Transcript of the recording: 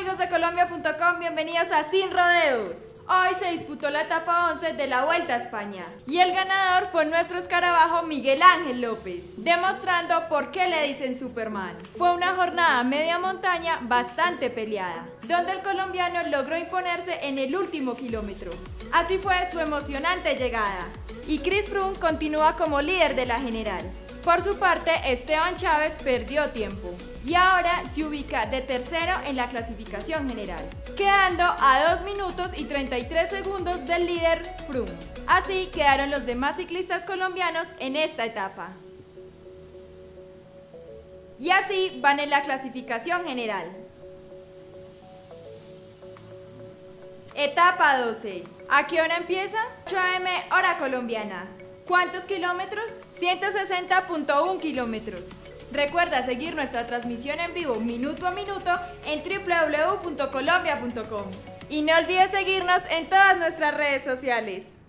amigos de Colombia.com, bienvenidos a Sin Rodeos. Hoy se disputó la etapa 11 de la Vuelta a España y el ganador fue nuestro escarabajo Miguel Ángel López, demostrando por qué le dicen Superman. Fue una jornada media montaña bastante peleada, donde el colombiano logró imponerse en el último kilómetro. Así fue su emocionante llegada y Chris Froome continúa como líder de la general. Por su parte, Esteban Chávez perdió tiempo y ahora se ubica de tercero en la clasificación general, quedando a 2 minutos y 33 segundos del líder Froome. Así quedaron los demás ciclistas colombianos en esta etapa. Y así van en la clasificación general. Etapa 12. ¿A qué hora empieza? 8 AM hora colombiana. ¿Cuántos kilómetros? 160.1 kilómetros. Recuerda seguir nuestra transmisión en vivo minuto a minuto en www.colombia.com. Y no olvides seguirnos en todas nuestras redes sociales.